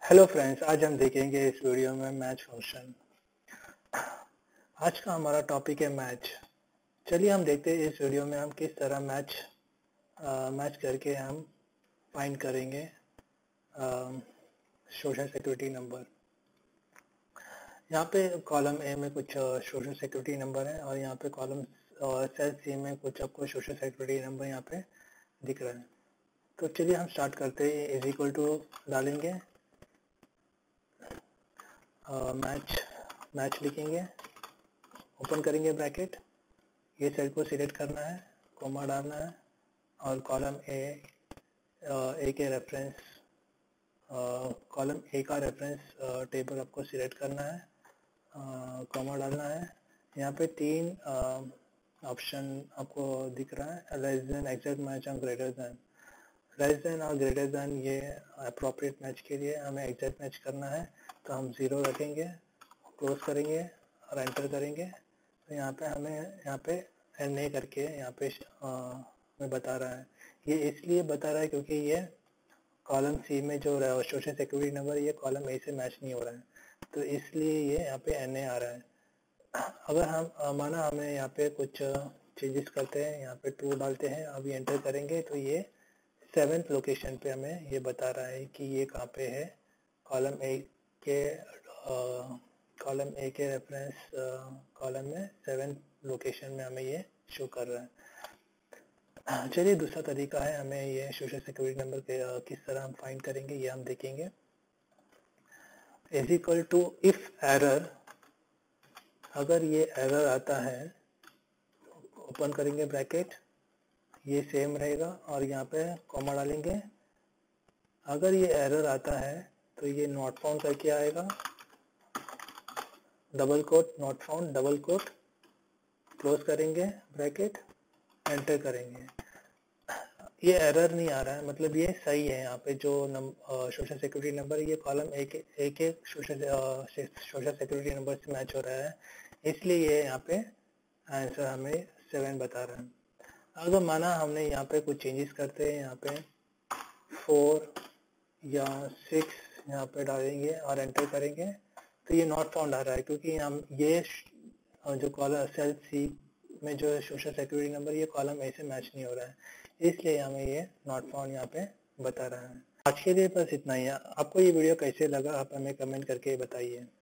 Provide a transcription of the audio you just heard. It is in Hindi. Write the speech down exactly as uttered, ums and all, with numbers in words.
हेलो फ्रेंड्स, आज हम देखेंगे इस वीडियो में मैच फंक्शन। आज का हमारा टॉपिक है मैच। चलिए हम देखते हैं इस वीडियो में हम किस तरह मैच मैच करके हम फाइंड करेंगे सोशल सिक्योरिटी नंबर। यहाँ पे कॉलम ए में कुछ सोशल सिक्योरिटी नंबर है और यहाँ पे कॉलम सेल सी में कुछ आपको सोशल सिक्योरिटी नंबर यहाँ पे दिख रहा है। तो चलिए हम स्टार्ट करते हैं। इज इक्वल टू डालेंगे, मैच मैच लिखेंगे, ओपन करेंगे ब्रैकेट, ये सेल को सिलेक्ट करना है, कोमा डालना है और कॉलम ए ए के रेफरेंस कॉलम ए का रेफरेंस टेबल आपको सिलेक्ट करना है, कोमा डालना है। यहाँ पे तीन ऑप्शन आपको दिख रहा है, लेस देन, एग्जैक्ट मैच और ग्रेटर देन। लेस देन और ग्रेटर देन ये अप्रोप्रिएट मैच के लिए हमें एग्जैक्ट मैच करना है, तो हम ज़ीरो रखेंगे, क्लोज करेंगे और एंटर करेंगे। तो यहाँ पे हमें यहाँ पे एन ए करके यहाँ पे हमें बता रहा है। ये इसलिए बता रहा है क्योंकि ये कॉलम सी में जो सोशल सिक्योरिटी नंबर ये कॉलम ए से मैच नहीं हो रहा है, तो इसलिए ये यहाँ पे एन ए आ रहा है। अगर हम माना हमें यहाँ पे कुछ चेंजेस करते हैं, यहाँ पे टू डालते हैं, अभी एंटर करेंगे तो ये सेवेंथ लोकेशन पे हमें ये बता रहा है कि ये कहाँ पे है। कॉलम ए के कॉलम ए के रेफरेंस कॉलम में सेवेंथ लोकेशन में हमें ये शो कर रहा है। चलिए दूसरा तरीका है, हमें ये सोशल सिक्योरिटी नंबर के uh, किस तरह हम फाइंड करेंगे ये हम देखेंगे। Is equal to if error, अगर ये एरर आता है, ओपन करेंगे ब्रैकेट, ये सेम रहेगा और यहाँ पे कॉमा डालेंगे। अगर ये एरर आता है तो ये नॉट फाउंड करके आएगा, double quote, not found, double quote, close करेंगे ब्रैकेट, एंटर करेंगे। ये एरर नहीं आ रहा है, मतलब ये सही है। यहाँ पे जो सोशल सिक्योरिटी नंबर ये कॉलम एक एक एक सोशल सोशल सिक्योरिटी नंबर से मैच हो रहा है, इसलिए ये यहाँ पे आंसर हमें सेवन बता रहा है। अगर माना हमने यहाँ पे कुछ चेंजेस करते हैं, यहाँ पे फोर या सिक्स यहाँ पे डालेंगे और एंटर करेंगे, तो ये नॉट फाउंड आ रहा है क्योंकि हम ये जो कॉलम सेल सी में जो सोशल सिक्योरिटी नंबर ये कॉलम ए से मैच नहीं हो रहा है, इसलिए हमें ये नॉट फाउंड यहाँ पे बता रहा है। आज के लिए बस इतना ही है। आपको ये वीडियो कैसे लगा आप हमें कमेंट करके बताइए।